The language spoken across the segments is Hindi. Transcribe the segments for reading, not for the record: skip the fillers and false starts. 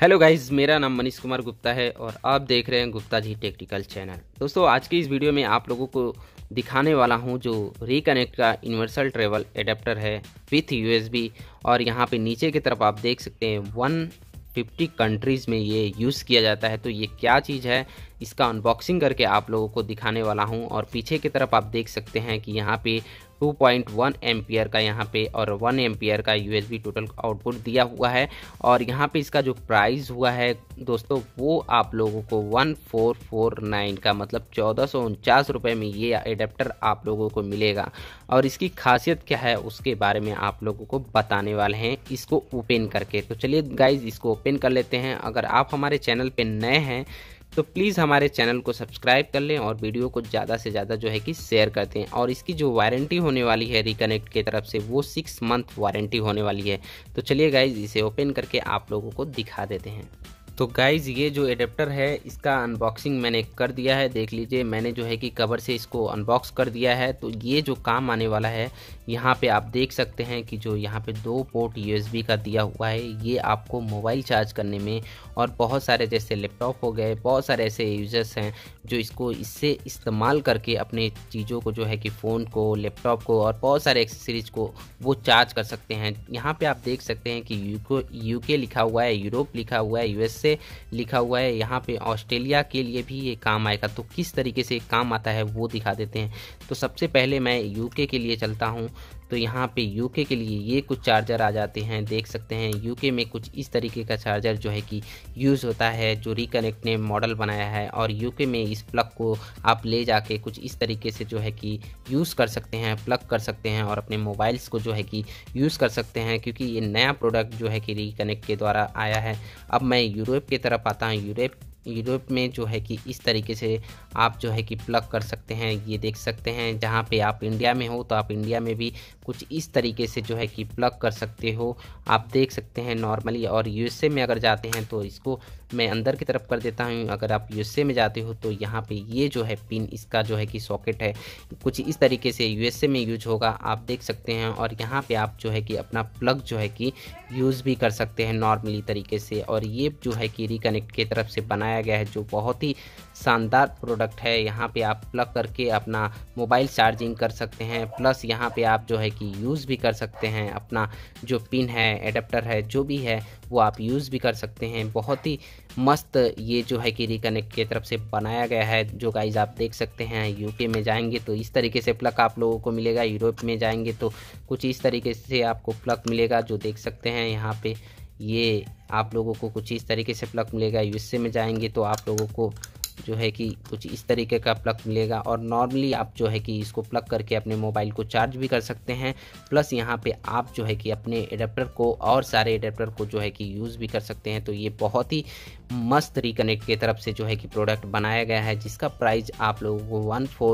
हेलो गाइज, मेरा नाम मनीष कुमार गुप्ता है और आप देख रहे हैं गुप्ता जी टेक्निकल चैनल। दोस्तों, आज की इस वीडियो में आप लोगों को दिखाने वाला हूं जो रिकनेक्ट का यूनिवर्सल ट्रेवल एडेप्टर है विथ यूएसबी। और यहां पे नीचे की तरफ आप देख सकते हैं 150 कंट्रीज़ में ये यूज़ किया जाता है। तो ये क्या चीज़ है, इसका अनबॉक्सिंग करके आप लोगों को दिखाने वाला हूं। और पीछे की तरफ आप देख सकते हैं कि यहाँ पे 2.1 एम्पियर का यहाँ पे और 1 एम्पियर का यूएसबी टोटल आउटपुट दिया हुआ है। और यहाँ पे इसका जो प्राइस हुआ है दोस्तों, वो आप लोगों को 1449 का मतलब 1449 रुपये में ये एडेप्टर आप लोगों को मिलेगा। और इसकी खासियत क्या है उसके बारे में आप लोगों को बताने वाले हैं इसको ओपन करके। तो चलिए गाइज, इसको ओपन कर लेते हैं। अगर आप हमारे चैनल पे नए हैं तो प्लीज़ हमारे चैनल को सब्सक्राइब कर लें और वीडियो को ज़्यादा से ज़्यादा जो है कि शेयर करते हैं। और इसकी जो वारंटी होने वाली है रिकनेक्ट की तरफ से, वो 6 मंथ वारंटी होने वाली है। तो चलिए गाइज, इसे ओपन करके आप लोगों को दिखा देते हैं। तो गाइज़, ये जो एडेप्टर है इसका अनबॉक्सिंग मैंने कर दिया है। देख लीजिए, मैंने जो है कि कवर से इसको अनबॉक्स कर दिया है। तो ये जो काम आने वाला है, यहाँ पे आप देख सकते हैं कि जो यहाँ पे 2 पोर्ट यूएसबी का दिया हुआ है, ये आपको मोबाइल चार्ज करने में और बहुत सारे जैसे लैपटॉप हो गए, बहुत सारे ऐसे यूजर्स हैं जो इसको इससे इस्तेमाल करके अपने चीज़ों को जो है कि फ़ोन को, लैपटॉप को और बहुत सारे एक्सेसरीज को वो चार्ज कर सकते हैं। यहाँ पे आप देख सकते हैं कि यूके लिखा हुआ है, यूरोप लिखा हुआ है, यूएस से लिखा हुआ है, यहाँ पे ऑस्ट्रेलिया के लिए भी ये काम आएगा। तो किस तरीके से काम आता है वो दिखा देते हैं। तो सबसे पहले मैं यूके के लिए चलता हूँ। तो यहाँ पे यूके के लिए ये कुछ चार्जर आ जाते हैं, देख सकते हैं। यूके में कुछ इस तरीके का चार्जर जो है कि यूज़ होता है, जो रिकनेक्ट ने मॉडल बनाया है। और यूके में इस प्लग को आप ले जाके कुछ इस तरीके से जो है कि यूज़ कर सकते हैं, प्लग कर सकते हैं और अपने मोबाइल्स को जो है कि यूज़ कर सकते हैं, क्योंकि ये नया प्रोडक्ट जो है कि रिकनेक्ट के द्वारा आया है। अब मैं यूरोप की तरफ आता हूँ। यूरोप में जो है कि इस तरीके से आप जो है कि प्लग कर सकते हैं, ये देख सकते हैं। जहाँ पे आप इंडिया में हो तो आप इंडिया में भी कुछ इस तरीके से जो है कि प्लग कर सकते हो, आप देख सकते हैं नॉर्मली। और यूएसए में अगर जाते हैं तो इसको मैं अंदर की तरफ कर देता हूँ। अगर आप यूएसए में जाते हो तो यहाँ पे ये जो है पिन, इसका जो है कि सॉकेट है, कुछ इस तरीके से यूएसए में यूज होगा, आप देख सकते हैं। और यहाँ पे आप जो है कि अपना प्लग जो है कि यूज़ भी कर सकते हैं नॉर्मली तरीके से। और ये जो है कि रिकनेक्ट की तरफ से बनाया गया है, जो बहुत ही शानदार प्रोडक्ट है। यहाँ पे आप प्लग करके अपना मोबाइल चार्जिंग कर सकते हैं, प्लस यहाँ पे आप जो है कि यूज़ भी कर सकते हैं। अपना जो पिन है, एडेप्टर है, जो भी है वो आप यूज़ भी कर सकते हैं। बहुत ही मस्त ये जो है कि रिकनेक्ट की तरफ से बनाया गया है, जो गाइज आप देख सकते हैं। यूके में जाएंगे तो इस तरीके से प्लग आप लोगों को मिलेगा, यूरोप में जाएंगे तो कुछ इस तरीके से आपको प्लग मिलेगा, जो देख सकते हैं। यहाँ पे ये आप लोगों को कुछ इस तरीके से प्लग मिलेगा। यूएसए में जाएंगे तो आप लोगों को जो है कि कुछ इस तरीके का प्लग मिलेगा। और नॉर्मली आप जो है कि इसको प्लग करके अपने मोबाइल को चार्ज भी कर सकते हैं, प्लस यहाँ पे आप जो है कि अपने एडेप्टर को और सारे एडेप्टर को जो है कि यूज़ भी कर सकते हैं। तो ये बहुत ही मस्त रिकनेक्ट की तरफ से जो है कि प्रोडक्ट बनाया गया है, जिसका प्राइस आप लोगों को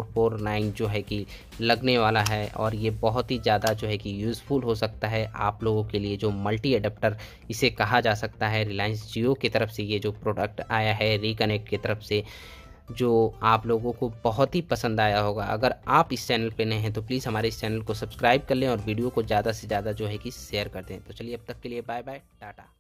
1449 जो है कि लगने वाला है। और ये बहुत ही ज़्यादा जो है कि यूज़फुल हो सकता है आप लोगों के लिए, जो मल्टी एडेप्टर इसे कहा जा सकता है। रिलायंस जियो की तरफ से ये जो प्रोडक्ट आया है रिकनेक्ट की तरफ से, जो आप लोगों को बहुत ही पसंद आया होगा। अगर आप इस चैनल पे नए हैं तो प्लीज़ हमारे इस चैनल को सब्सक्राइब कर लें और वीडियो को ज़्यादा से ज़्यादा जो है कि शेयर कर दें। तो चलिए, अब तक के लिए बाय बाय, टाटा।